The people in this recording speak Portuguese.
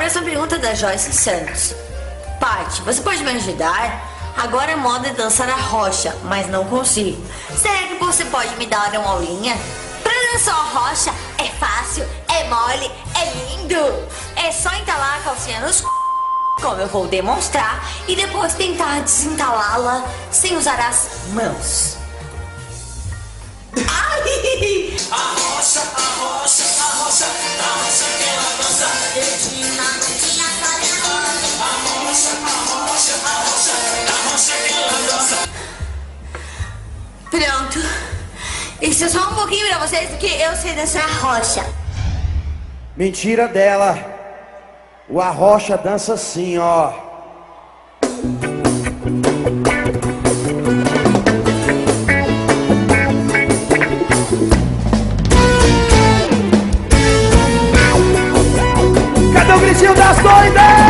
próxima pergunta é da Joyce Santos. Paty, você pode me ajudar? Agora a moda é dançar a rocha, mas não consigo. Será que você pode me dar uma aulinha? Pra dançar a rocha é fácil, é mole, é lindo. É só entalar a calcinha nos c... como eu vou demonstrar, e depois tentar desentalá-la sem usar as mãos. Ai! A rocha, a rocha, a rocha, a rocha que ela dança. Dedinho na mãozinha, a rocha, a rocha, a rocha, a rocha que ela dança. Pronto. Isso é só um pouquinho pra vocês, porque eu sei dançar a rocha. Mentira dela. O Arrocha dança assim, ó. Cadê o gritinho das doidas?